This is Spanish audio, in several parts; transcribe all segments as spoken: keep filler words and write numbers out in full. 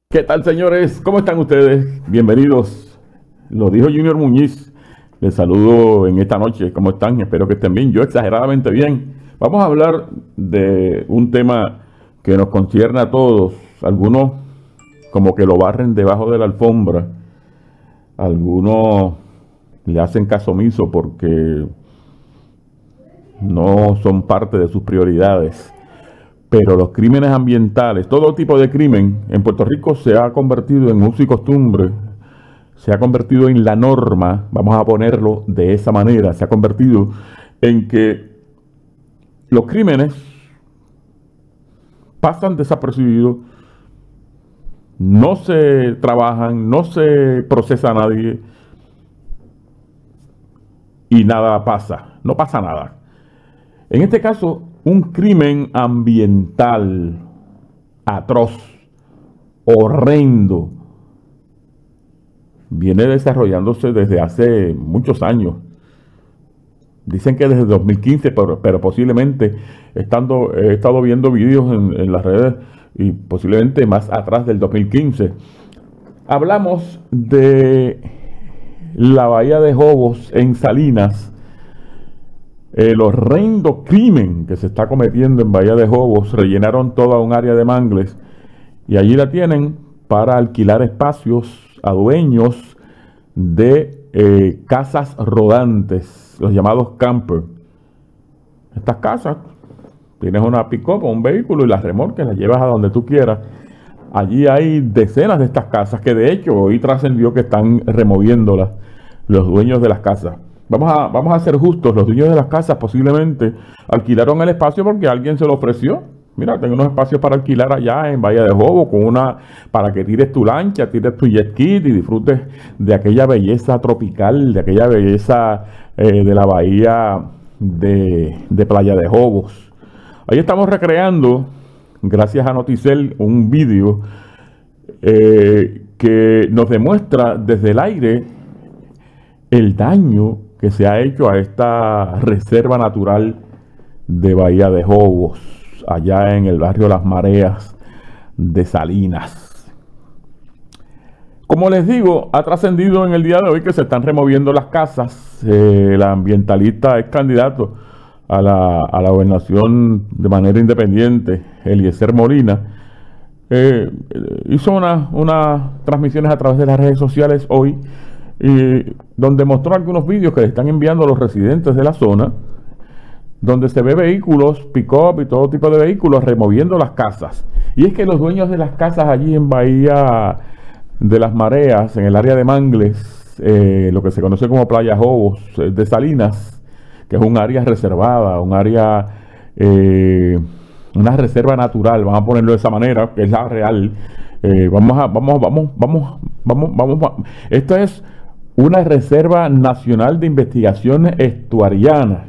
¿Qué tal, señores? ¿Cómo están ustedes? Bienvenidos. Lo dijo Junior Muñiz. Les saludo en esta noche. ¿Cómo están? Espero que estén bien. Yo exageradamente bien. Vamos a hablar de un tema que nos concierne a todos. Algunos como que lo barren debajo de la alfombra. Algunos le hacen caso omiso porque no son parte de sus prioridades. Pero los crímenes ambientales, todo tipo de crimen, en Puerto Rico se ha convertido en uso y costumbre, se ha convertido en la norma, vamos a ponerlo de esa manera, se ha convertido en que los crímenes pasan desapercibidos, no se trabajan, no se procesa a nadie y nada pasa, no pasa nada. En este caso, un crimen ambiental atroz, horrendo, viene desarrollándose desde hace muchos años. Dicen que desde dos mil quince, pero, pero posiblemente estando, he estado viendo vídeos en, en las redes y posiblemente más atrás del dos mil quince. Hablamos de la bahía de Jobos en Salinas. El horrendo crimen que se está cometiendo en Bahía de Jobos. Rellenaron toda un área de mangles y allí la tienen para alquilar espacios a dueños de eh, casas rodantes, los llamados camper. Estas casas, tienes una pick-up o un vehículo y las remolques, las llevas a donde tú quieras. Allí hay decenas de estas casas que de hecho hoy trascendió que están removiéndolas los dueños de las casas. Vamos a, vamos a ser justos, los dueños de las casas posiblemente alquilaron el espacio porque alguien se lo ofreció. Mira, tengo unos espacios para alquilar allá en Bahía de Jobos con una, para que tires tu lancha, tires tu jet ski y disfrutes de aquella belleza tropical, de aquella belleza eh, de la bahía de, de Playa de Jobos. Ahí estamos recreando, gracias a Noticel, un vídeo eh, que nos demuestra desde el aire el daño que se ha hecho a esta reserva natural de Bahía de Jobos, allá en el barrio Las Mareas de Salinas. Como les digo, ha trascendido en el día de hoy que se están removiendo las casas. Eh, el ambientalista es candidato a la, a la gobernación de manera independiente, Eliezer Molina. Eh, hizo unas una transmisiones a través de las redes sociales hoy, y donde mostró algunos vídeos que le están enviando a los residentes de la zona, donde se ve vehículos, pick-up y todo tipo de vehículos removiendo las casas. Y es que los dueños de las casas allí en Bahía de las Mareas, en el área de Mangles, eh, lo que se conoce como Playa Jobos eh, de Salinas, que es un área reservada, un área, eh, una reserva natural, vamos a ponerlo de esa manera, que es la real. Eh, vamos a, vamos, vamos, vamos, vamos, vamos, vamos. Esto es una Reserva Nacional de Investigaciones Estuariana.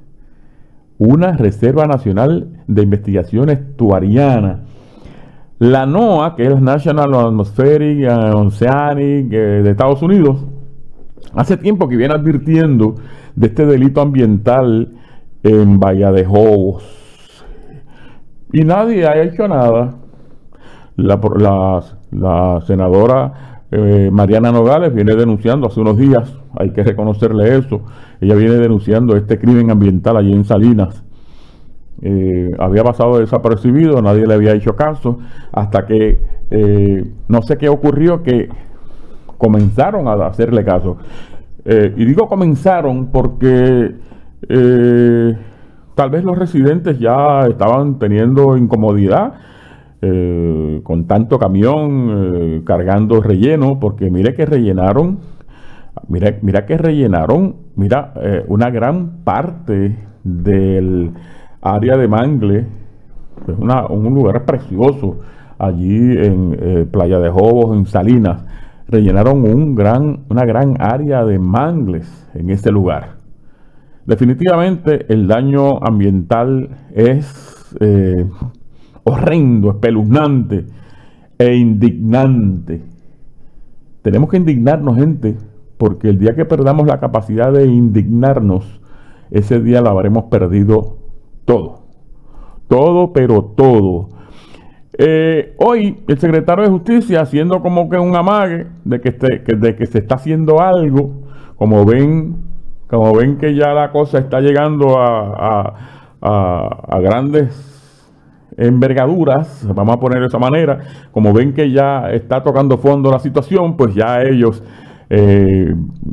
Una Reserva Nacional de Investigación Estuariana. La NOAA, que es la National Atmospheric and Oceanic eh, de Estados Unidos, hace tiempo que viene advirtiendo de este delito ambiental en Bahía de Jobos. Y nadie ha hecho nada. La, la, la senadora Eh, Mariana Nogales viene denunciando hace unos días, hay que reconocerle eso, ella viene denunciando este crimen ambiental allí en Salinas. Eh, había pasado desapercibido, nadie le había hecho caso, hasta que eh, no sé qué ocurrió, que comenzaron a hacerle caso. Eh, y digo comenzaron porque eh, tal vez los residentes ya estaban teniendo incomodidad Eh, con tanto camión eh, cargando relleno, porque mire que rellenaron, mira, mira que rellenaron, mira, eh, una gran parte del área de Mangle, es una, un lugar precioso allí en eh, Playa de Jobos, en Salinas, rellenaron un gran, una gran área de mangles en este lugar. Definitivamente el daño ambiental es eh, horrendo, espeluznante e indignante. Tenemos que indignarnos, gente, porque el día que perdamos la capacidad de indignarnos, ese día lo habremos perdido todo. Todo, pero todo. Eh, hoy el secretario de Justicia, haciendo como que un amague de que, este, que, de que se está haciendo algo, como ven, como ven que ya la cosa está llegando a, a, a, a grandes envergaduras, vamos a poner de esa manera, como ven que ya está tocando fondo la situación, pues ya ellos eh,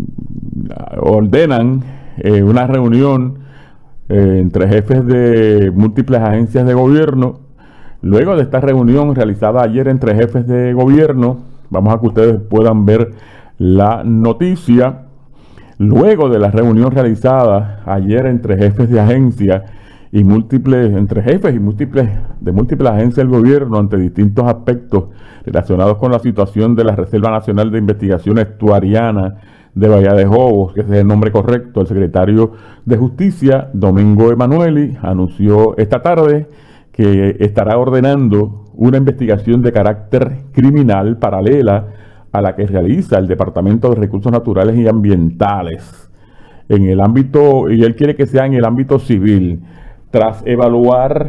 ordenan eh, una reunión eh, entre jefes de múltiples agencias de gobierno. Luego de esta reunión realizada ayer entre jefes de gobierno, vamos a que ustedes puedan ver la noticia. Luego de la reunión realizada ayer entre jefes de agencia y múltiples, entre jefes y múltiples de múltiples agencias del gobierno ante distintos aspectos relacionados con la situación de la Reserva Nacional de Investigación Estuariana de Bahía de Jobos, que ese es el nombre correcto, el secretario de Justicia, Domingo Emanueli, anunció esta tarde que estará ordenando una investigación de carácter criminal paralela a la que realiza el Departamento de Recursos Naturales y Ambientales en el ámbito, y él quiere que sea en el ámbito civil. Tras evaluar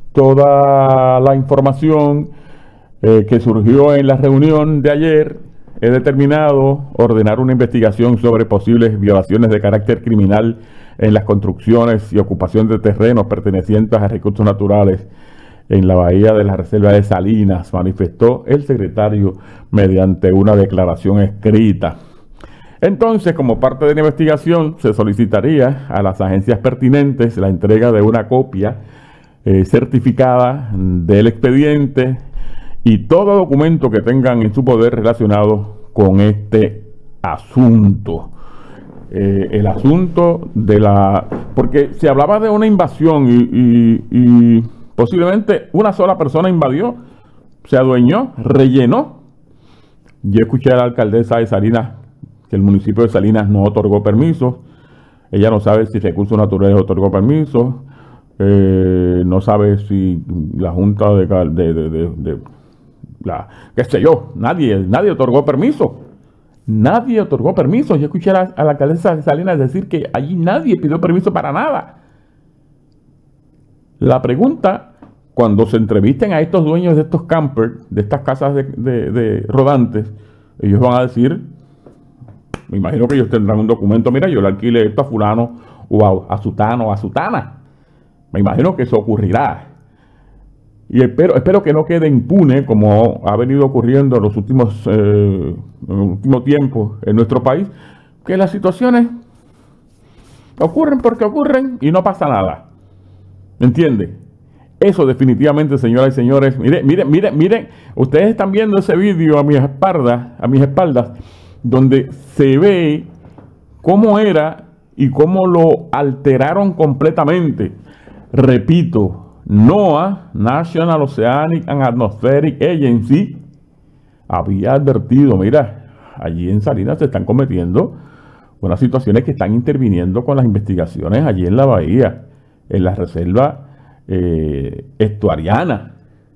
toda la información eh, que surgió en la reunión de ayer, he determinado ordenar una investigación sobre posibles violaciones de carácter criminal en las construcciones y ocupación de terrenos pertenecientes a recursos naturales en la bahía de la Reserva de Salinas, manifestó el secretario mediante una declaración escrita. Entonces, como parte de la investigación, se solicitaría a las agencias pertinentes la entrega de una copia eh, certificada del expediente y todo documento que tengan en su poder relacionado con este asunto. Eh, el asunto de la... Porque se hablaba de una invasión y, y, y posiblemente una sola persona invadió, se adueñó, rellenó. Yo escuché a la alcaldesa de Salinas que el municipio de Salinas no otorgó permisos. Ella no sabe si Recursos Naturales otorgó permisos. Eh, no sabe si la Junta de... de, de, de, de la, qué sé yo, nadie, nadie otorgó permiso. Nadie otorgó permiso. Yo escuché a la, a la alcaldesa de Salinas decir que allí nadie pidió permiso para nada. La pregunta, cuando se entrevisten a estos dueños de estos campers, de estas casas de, de, de rodantes, ellos van a decir, me imagino que ellos tendrán un documento, mira, yo le alquilé esto a fulano o a, a sutano o a sutana. Me imagino que eso ocurrirá. Y espero, espero que no quede impune, como ha venido ocurriendo en los últimos, eh, en el último tiempo en nuestro país, que las situaciones ocurren porque ocurren y no pasa nada. ¿Entiende? Eso definitivamente, señoras y señores, miren, miren, miren, miren, ustedes están viendo ese vídeo a mis espaldas, a mis espaldas, donde se ve cómo era y cómo lo alteraron completamente. Repito, NOAA, National Oceanic and Atmospheric Agency, había advertido, mira, allí en Salinas se están cometiendo unas situaciones que están interviniendo con las investigaciones allí en la bahía, en la reserva eh, estuariana.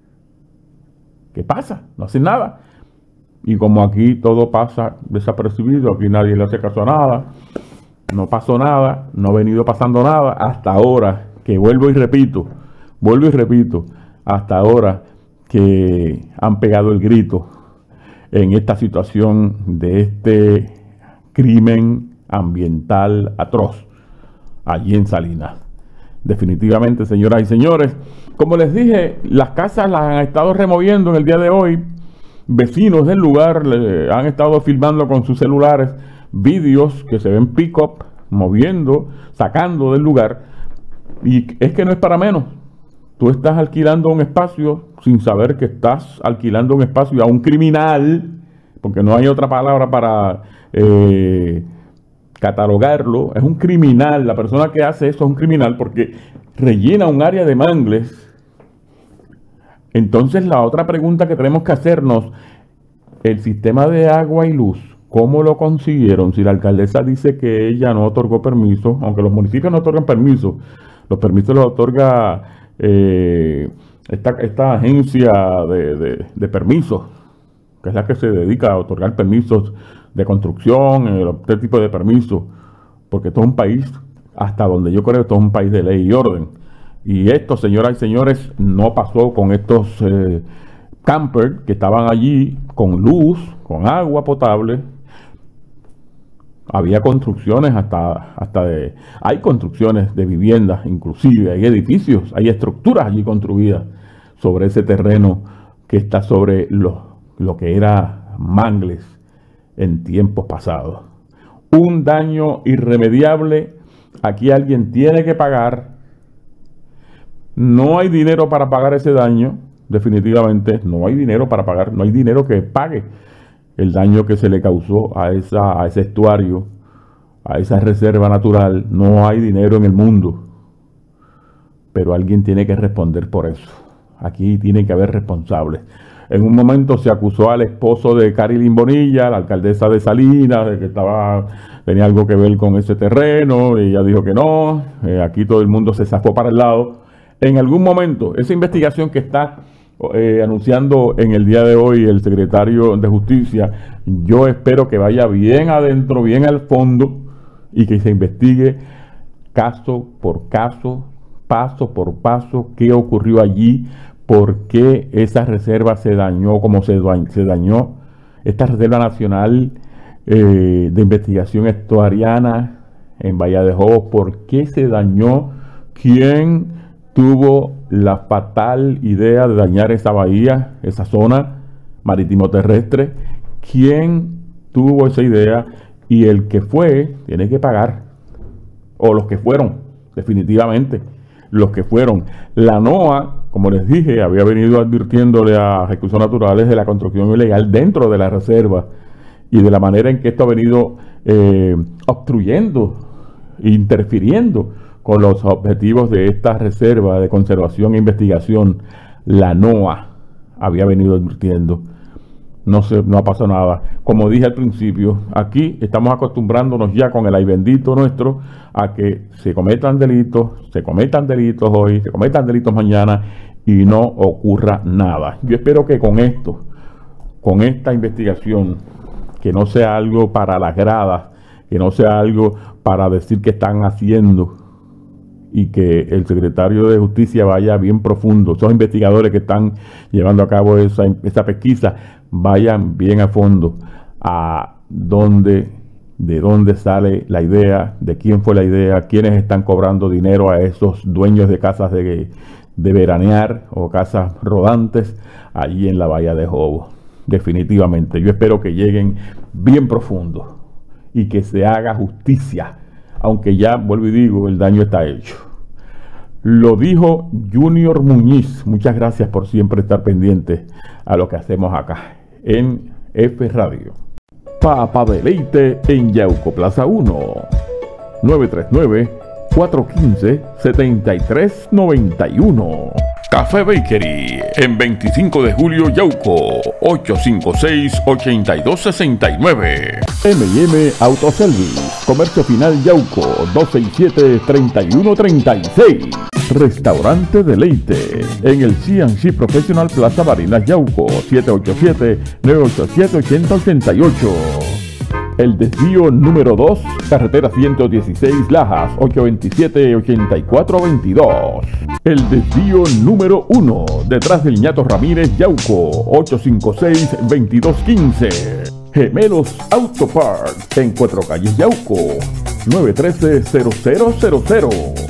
¿Qué pasa? No hacen nada. Y como aquí todo pasa desapercibido, aquí nadie le hace caso a nada, no pasó nada, no ha venido pasando nada hasta ahora, que vuelvo y repito, vuelvo y repito, hasta ahora que han pegado el grito en esta situación de este crimen ambiental atroz allí en Salinas. Definitivamente, señoras y señores, como les dije, las casas las han estado removiendo en el día de hoy. Vecinos del lugar le han estado filmando con sus celulares vídeos que se ven pick-up, moviendo, sacando del lugar. Y es que no es para menos. Tú estás alquilando un espacio sin saber que estás alquilando un espacio a un criminal, porque no hay otra palabra para eh, catalogarlo. Es un criminal. La persona que hace eso es un criminal porque rellena un área de mangles. Entonces la otra pregunta que tenemos que hacernos, el sistema de agua y luz, ¿cómo lo consiguieron? Si la alcaldesa dice que ella no otorgó permiso, aunque los municipios no otorgan permiso, los permisos los otorga eh, esta, esta agencia de, de, de permisos, que es la que se dedica a otorgar permisos de construcción, eh, este tipo de permisos, porque esto es un país, hasta donde yo creo que esto es un país de ley y orden. Y esto, señoras y señores, no pasó con estos eh, camper que estaban allí con luz, con agua potable. Había construcciones hasta, hasta de, hay construcciones de viviendas, inclusive hay edificios, hay estructuras allí construidas sobre ese terreno que está sobre lo, lo que era Mangles en tiempos pasados. Un daño irremediable, aquí alguien tiene que pagar. No hay dinero para pagar ese daño, definitivamente no hay dinero para pagar, no hay dinero que pague el daño que se le causó a, esa, a ese estuario, a esa reserva natural. No hay dinero en el mundo, pero alguien tiene que responder por eso. Aquí tiene que haber responsables. En un momento se acusó al esposo de Carilyn Bonilla, la alcaldesa de Salinas, de que estaba, tenía algo que ver con ese terreno, y ella dijo que no. Eh, aquí todo el mundo se zafó para el lado. En algún momento, esa investigación que está Eh, anunciando en el día de hoy el secretario de Justicia, yo espero que vaya bien adentro, bien al fondo, y que se investigue caso por caso, paso por paso, qué ocurrió allí, por qué esa reserva se dañó, como se, se dañó esta Reserva Nacional eh, de Investigación Estuariana en Bahía de Jobos, por qué se dañó, quién tuvo la fatal idea de dañar esa bahía, esa zona marítimo terrestre, quién tuvo esa idea, y el que fue tiene que pagar, o los que fueron, definitivamente, los que fueron. La NOAA, como les dije, había venido advirtiéndole a Recursos Naturales de la construcción ilegal dentro de la reserva y de la manera en que esto ha venido eh, obstruyendo, interfiriendo con los objetivos de esta reserva de conservación e investigación. La NOAA había venido advirtiendo. No, se, no ha pasado nada. Como dije al principio, aquí estamos acostumbrándonos ya con el ay bendito nuestro a que se cometan delitos, se cometan delitos hoy, se cometan delitos mañana y no ocurra nada. Yo espero que con esto, con esta investigación, que no sea algo para las gradas, que no sea algo para decir que están haciendo, y que el secretario de Justicia vaya bien profundo, esos investigadores que están llevando a cabo esa, esa pesquisa, vayan bien a fondo a dónde, de dónde sale la idea, de quién fue la idea, quiénes están cobrando dinero a esos dueños de casas de, de veranear o casas rodantes allí en la Bahía de Jobos. Definitivamente, yo espero que lleguen bien profundo y que se haga justicia, aunque ya, vuelvo y digo, el daño está hecho. Lo dijo Junior Muñiz. Muchas gracias por siempre estar pendientes a lo que hacemos acá en F Radio. Papa Deleite en Yauco Plaza uno. nueve tres nueve, cuatro uno cinco, siete tres nueve uno. Café Bakery en veinticinco de julio Yauco, ocho cinco seis, ocho dos seis nueve. M y M Autoservice, Comercio Final Yauco, dos seis siete, tres uno tres seis. Restaurante Deleite en el C and C Professional Plaza Barinas Yauco, siete ocho siete, nueve ocho siete, ocho cero ocho ocho. El desvío número dos, carretera ciento dieciséis Lajas, ocho dos siete, ocho cuatro dos dos. El desvío número uno, detrás del Ñato Ramírez Yauco, ocho cinco seis, veintidós quince. Gemelos Auto Parts en Cuatro Calles Yauco, nueve uno tres, cero cero cero cero.